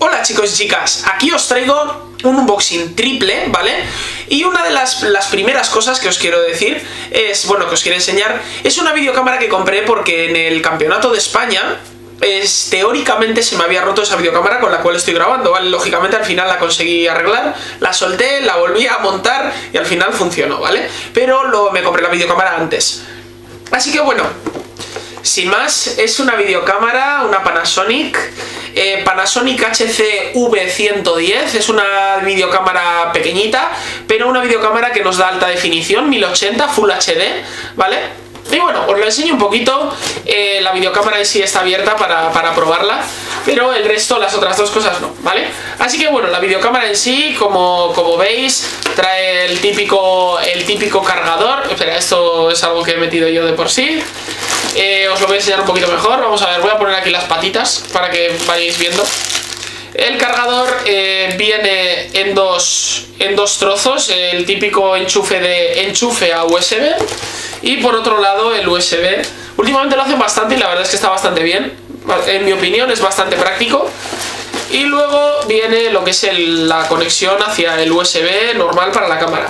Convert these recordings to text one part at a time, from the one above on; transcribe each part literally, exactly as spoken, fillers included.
Hola chicos y chicas, aquí os traigo un unboxing triple, ¿vale? Y una de las, las primeras cosas que os quiero decir es, bueno, que os quiero enseñar, es una videocámara que compré porque en el campeonato de España es, teóricamente se me había roto esa videocámara con la cual estoy grabando, ¿vale? Lógicamente al final la conseguí arreglar, la solté, la volví a montar y al final funcionó, ¿vale? Pero luego me compré la videocámara antes. Así que bueno, sin más, es una videocámara, una Panasonic, eh, Panasonic H C V ciento diez, es una videocámara pequeñita, pero una videocámara que nos da alta definición, mil ochenta, Full H D, ¿vale? Y bueno, os lo enseño un poquito, eh, la videocámara en sí está abierta para, para probarla, pero el resto, las otras dos cosas no, ¿vale? Así que bueno, la videocámara en sí, como, como veis, trae el típico, el típico cargador. Espera, esto es algo que he metido yo de por sí. Eh, os lo voy a enseñar un poquito mejor. Vamos a ver, voy a poner aquí las patitas para que vayáis viendo. El cargador eh, viene en dos, en dos trozos, el típico enchufe de enchufe a U S B y por otro lado el U S B. Últimamente lo hacen bastante y la verdad es que está bastante bien, en mi opinión es bastante práctico. Y luego viene lo que es el, la conexión hacia el U S B normal para la cámara.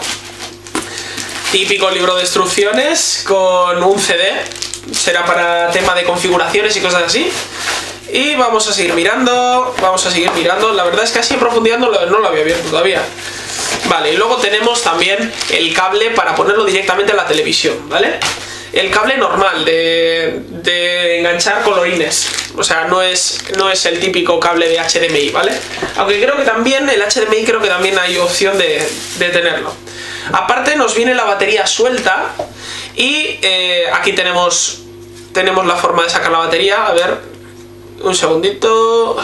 Típico libro de instrucciones con un C D, será para tema de configuraciones y cosas así. Y vamos a seguir mirando, vamos a seguir mirando, la verdad es que así en profundidad no lo, no lo había abierto todavía. Vale, y luego tenemos también el cable para ponerlo directamente a la televisión, ¿vale? El cable normal de, de enganchar colorines, o sea, no es, no es el típico cable de H D M I, ¿vale? Aunque creo que también, el H D M I creo que también hay opción de, de tenerlo. Aparte nos viene la batería suelta y eh, aquí tenemos, tenemos la forma de sacar la batería, a ver... Un segundito.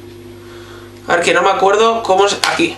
A ver, que no me acuerdo cómo es. Aquí.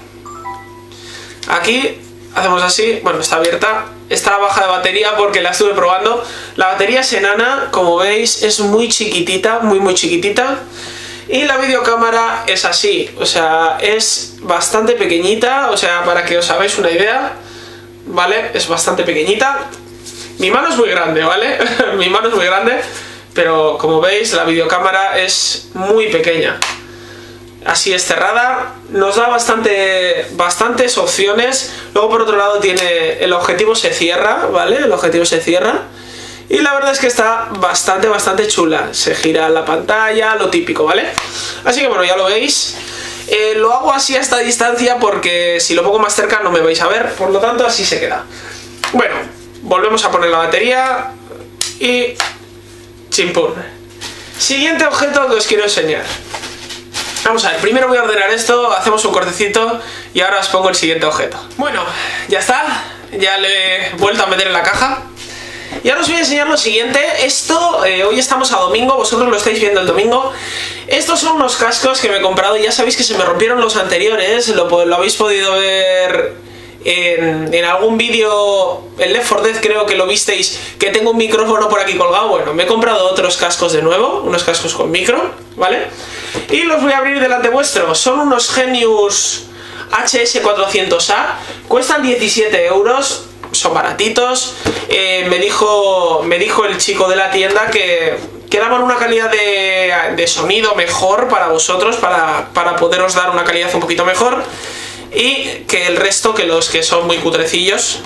Aquí hacemos así. Bueno, está abierta. Está baja de batería porque la estuve probando. La batería es enana, como veis, es muy chiquitita, muy muy chiquitita. Y la videocámara es así. O sea, es bastante pequeñita. O sea, para que os hagáis una idea, ¿vale? Es bastante pequeñita. Mi mano es muy grande, ¿vale? Mi mano es muy grande. Pero como veis la videocámara es muy pequeña. Así es cerrada, nos da bastante, bastantes opciones. Luego por otro lado tiene el objetivo se cierra, ¿vale? El objetivo se cierra. Y la verdad es que está bastante, bastante chula. Se gira la pantalla, lo típico, ¿vale? Así que bueno, ya lo veis. Eh, lo hago así a esta distancia porque si lo pongo más cerca no me vais a ver. Por lo tanto así se queda. Bueno, volvemos a poner la batería y... chimpún. Siguiente objeto que os quiero enseñar. Vamos a ver, primero voy a ordenar esto, hacemos un cortecito y ahora os pongo el siguiente objeto. Bueno, ya está, ya le he vuelto a meter en la caja. Y ahora os voy a enseñar lo siguiente. Esto, eh, hoy estamos a domingo, vosotros lo estáis viendo el domingo. Estos son unos cascos que me he comprado, ya sabéis que se me rompieron los anteriores, lo, lo habéis podido ver... En, en algún vídeo, en Left four Dead creo que lo visteis, que tengo un micrófono por aquí colgado. Bueno, me he comprado otros cascos de nuevo, unos cascos con micro, ¿vale? Y los voy a abrir delante vuestro. Son unos Genius H S cuatrocientos A, cuestan diecisiete euros, son baratitos. eh, me, dijo, me dijo el chico de la tienda que, que daban una calidad de, de sonido mejor para vosotros, para, para poderos dar una calidad un poquito mejor. Y que el resto, que los que son muy cutrecillos.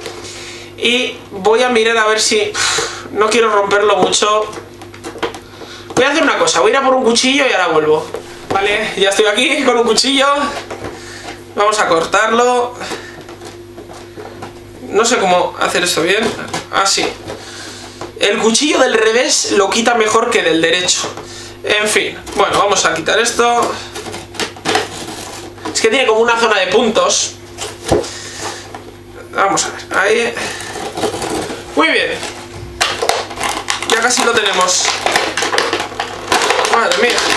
Y voy a mirar a ver si... No quiero romperlo mucho. Voy a hacer una cosa, voy a ir a por un cuchillo y ahora vuelvo. Vale, ya estoy aquí con un cuchillo. Vamos a cortarlo. No sé cómo hacer esto bien. Así. El cuchillo del revés lo quita mejor que del derecho. En fin, bueno, vamos a quitar esto. Es que tiene como una zona de puntos. Vamos a ver, ahí. Muy bien. Ya casi lo tenemos. Madre mía.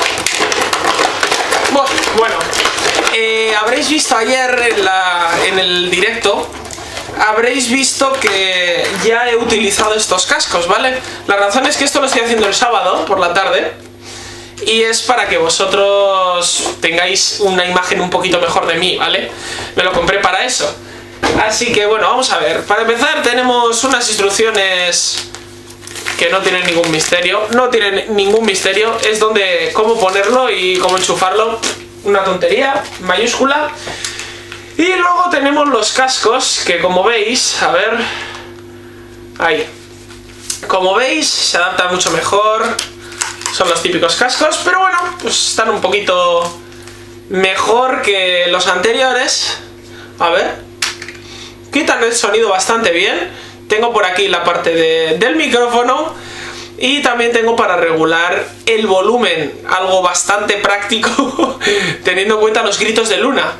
Bueno, eh, habréis visto ayer en, la, en el directo, habréis visto que ya he utilizado estos cascos, ¿vale? La razón es que esto lo estoy haciendo el sábado por la tarde. Y es para que vosotros tengáis una imagen un poquito mejor de mí, ¿vale? Me lo compré para eso. Así que bueno, vamos a ver. Para empezar tenemos unas instrucciones que no tienen ningún misterio. No tienen ningún misterio. Es donde cómo ponerlo y cómo enchufarlo. una tontería mayúscula. Y luego tenemos los cascos, que como veis, a ver, ahí, como veis se adaptan mucho mejor, son los típicos cascos, pero bueno, pues están un poquito mejor que los anteriores. A ver, quitan el sonido bastante bien. Tengo por aquí la parte de, del micrófono y también tengo para regular el volumen, algo bastante práctico teniendo en cuenta los gritos de Luna.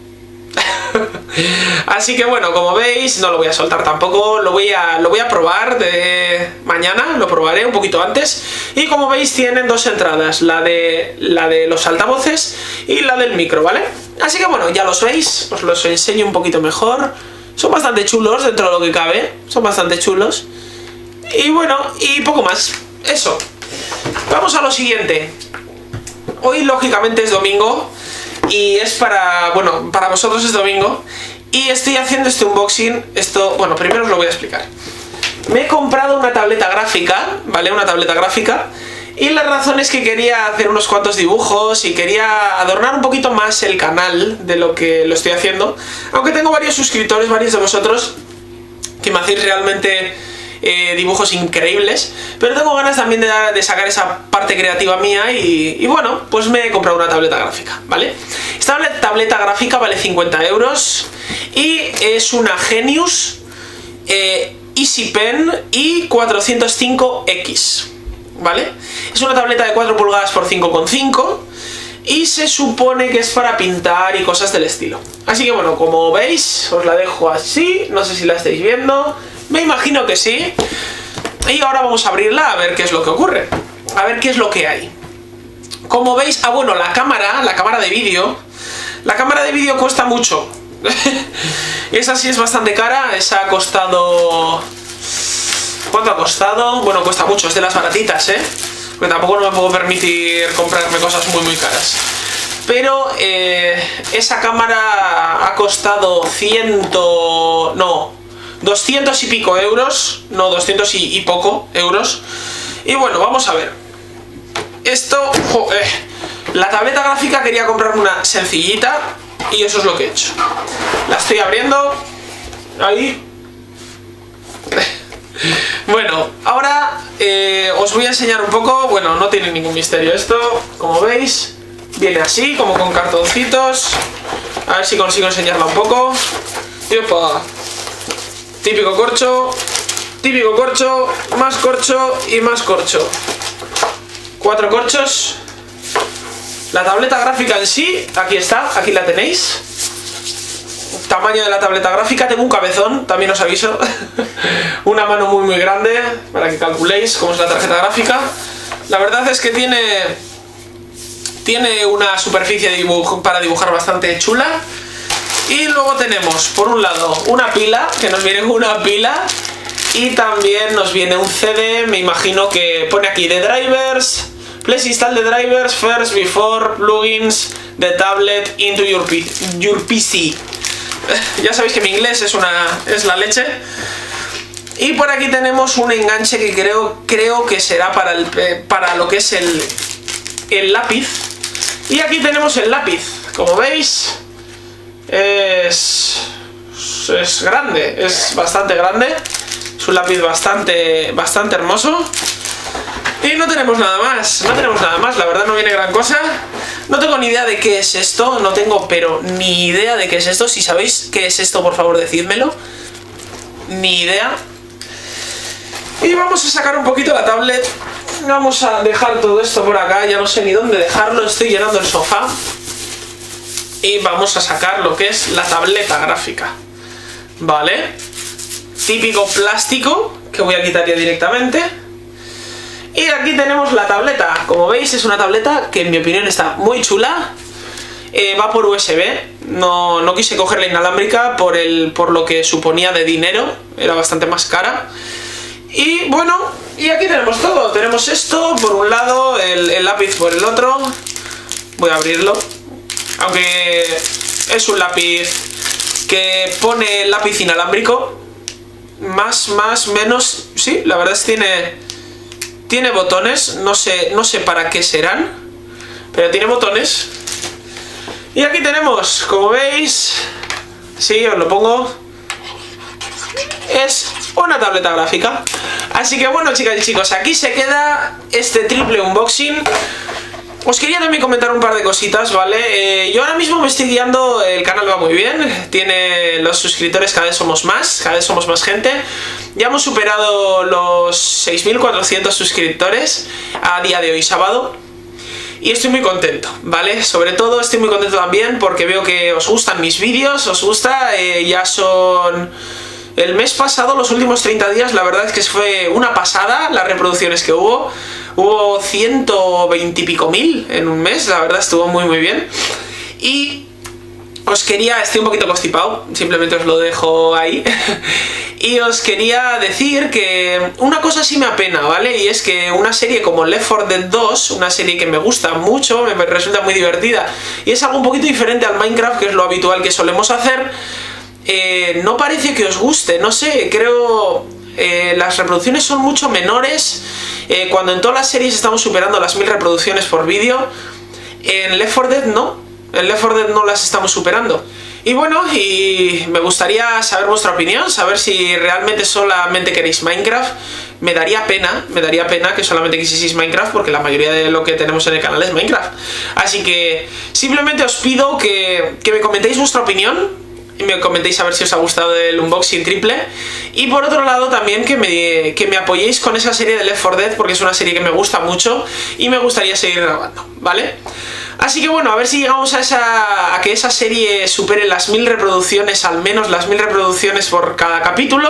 Así que bueno, como veis, no lo voy a soltar tampoco, lo voy a, lo voy a probar de mañana, lo probaré un poquito antes. Y como veis tienen dos entradas, la de, la de los altavoces y la del micro, ¿vale? Así que bueno, ya los veis, os los enseño un poquito mejor. Son bastante chulos dentro de lo que cabe, son bastante chulos. Y bueno, y poco más, eso. Vamos a lo siguiente. Hoy lógicamente es domingo. Y es para, bueno, para vosotros es domingo. Y estoy haciendo este unboxing. Esto, bueno, primero os lo voy a explicar. Me he comprado una tableta gráfica, ¿vale? Una tableta gráfica. Y la razón es que quería hacer unos cuantos dibujos y quería adornar un poquito más el canal de lo que lo estoy haciendo. Aunque tengo varios suscriptores, varios de vosotros, que me hacéis realmente eh, dibujos increíbles. Pero tengo ganas también de, de sacar esa parte creativa mía y, y bueno, pues me he comprado una tableta gráfica, ¿vale? Esta tableta gráfica vale cincuenta euros y es una Genius eh, Easy Pen i cuatrocientos cinco X, ¿vale? Es una tableta de cuatro pulgadas por cinco coma cinco y se supone que es para pintar y cosas del estilo. Así que bueno, como veis, os la dejo así, no sé si la estáis viendo, me imagino que sí. Y ahora vamos a abrirla a ver qué es lo que ocurre, a ver qué es lo que hay. Como veis, ah bueno, la cámara, la cámara de vídeo, la cámara de vídeo cuesta mucho. Esa sí es bastante cara, esa ha costado... ¿Cuánto ha costado? Bueno, cuesta mucho, es de las baratitas, ¿eh? Porque tampoco no me puedo permitir comprarme cosas muy muy caras. Pero eh, esa cámara ha costado ciento... no, doscientos y pico euros, no, doscientos y, y poco euros. Y bueno, vamos a ver. Esto... Jo, eh, la tableta gráfica quería comprarme una sencillita y eso es lo que he hecho. La estoy abriendo. Ahí. Bueno, ahora eh, os voy a enseñar un poco. Bueno, no tiene ningún misterio esto. Como veis, viene así, como con cartoncitos. A ver si consigo enseñarla un poco. ¡Epa! Típico corcho, típico corcho, más corcho y más corcho. Cuatro corchos. La tableta gráfica en sí, aquí está, aquí la tenéis. Tamaño de la tableta gráfica, tengo un cabezón, también os aviso. Una mano muy muy grande, para que calculéis cómo es la tarjeta gráfica. La verdad es que tiene Tiene una superficie de dibujo, para dibujar bastante chula. Y luego tenemos, por un lado, una pila, que nos viene una pila. Y también nos viene un C D, me imagino que pone aquí The Drivers. Please install the drivers first before plugins the tablet into your, your P C. Ya sabéis que mi inglés es, una, es la leche. Y por aquí tenemos un enganche que creo, creo que será para, el, para lo que es el, el lápiz. Y aquí tenemos el lápiz. Como veis, es, es grande, es bastante grande. Es un lápiz bastante, bastante hermoso. Y no tenemos nada más, no tenemos nada más, la verdad no viene gran cosa. No tengo ni idea de qué es esto, no tengo pero ni idea de qué es esto. Si sabéis qué es esto, por favor, decídmelo. Ni idea. Y vamos a sacar un poquito la tablet. Vamos a dejar todo esto por acá, ya no sé ni dónde dejarlo, estoy llenando el sofá. Y vamos a sacar lo que es la tableta gráfica. Vale. Típico plástico, que voy a quitar ya directamente. Y aquí tenemos la tableta. Como veis, es una tableta que en mi opinión está muy chula. Eh, va por U S B. No, no quise cogerla inalámbrica por, el, por lo que suponía de dinero. Era bastante más cara. Y bueno, y aquí tenemos todo. Tenemos esto por un lado, el, el lápiz por el otro. Voy a abrirlo. Aunque es un lápiz que pone lápiz inalámbrico. Más, más, menos. Sí, la verdad es que tiene... Tiene botones, no sé, no sé para qué serán, pero tiene botones. Y aquí tenemos, como veis, sí, os lo pongo, es una tableta gráfica. Así que bueno, chicas y chicos, aquí se queda este triple unboxing. Os quería también comentar un par de cositas, ¿vale? Eh, yo ahora mismo me estoy guiando, el canal va muy bien, tiene los suscriptores, cada vez somos más, cada vez somos más gente. Ya hemos superado los seis mil cuatrocientos suscriptores a día de hoy, sábado. Y estoy muy contento, ¿vale? Sobre todo estoy muy contento también porque veo que os gustan mis vídeos, os gusta, eh, ya son... El mes pasado, los últimos treinta días, la verdad es que fue una pasada las reproducciones que hubo. Hubo ciento veinte y pico mil en un mes, la verdad estuvo muy muy bien. Y os quería, estoy un poquito constipado, simplemente os lo dejo ahí. Y os quería decir que una cosa sí me apena, ¿vale? Y es que una serie como Left four Dead dos, una serie que me gusta mucho, me resulta muy divertida, y es algo un poquito diferente al Minecraft, que es lo habitual que solemos hacer, eh, no parece que os guste, no sé, creo... Eh, las reproducciones son mucho menores, eh, cuando en todas las series estamos superando las mil reproducciones por vídeo, en Left four Dead no, en Left four Dead no las estamos superando. Y bueno, y me gustaría saber vuestra opinión, saber si realmente solamente queréis Minecraft. Me daría pena, me daría pena que solamente quisieseis Minecraft, porque la mayoría de lo que tenemos en el canal es Minecraft. Así que simplemente os pido que, que me comentéis vuestra opinión, y me comentéis a ver si os ha gustado el unboxing triple. Y por otro lado también que me, que me apoyéis con esa serie de Left four Dead, porque es una serie que me gusta mucho y me gustaría seguir grabando, ¿vale? Así que bueno, a ver si llegamos a, esa, a que esa serie supere las mil reproducciones, al menos las mil reproducciones por cada capítulo.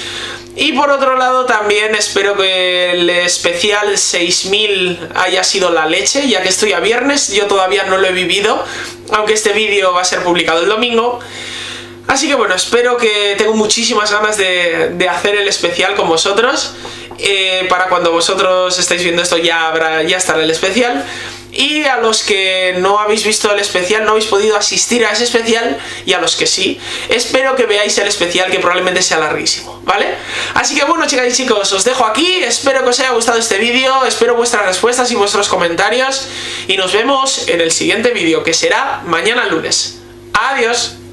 Y por otro lado también espero que el especial seis mil haya sido la leche, ya que estoy a viernes, yo todavía no lo he vivido, aunque este vídeo va a ser publicado el domingo. Así que bueno, espero que tengo muchísimas ganas de, de hacer el especial con vosotros. Eh, para cuando vosotros estáis viendo esto ya, habrá, ya estará el especial. Y a los que no habéis visto el especial, no habéis podido asistir a ese especial, y a los que sí, espero que veáis el especial, que probablemente sea larguísimo, ¿vale? Así que bueno, chicas y chicos, os dejo aquí, espero que os haya gustado este vídeo, espero vuestras respuestas y vuestros comentarios, y nos vemos en el siguiente vídeo, que será mañana lunes. ¡Adiós!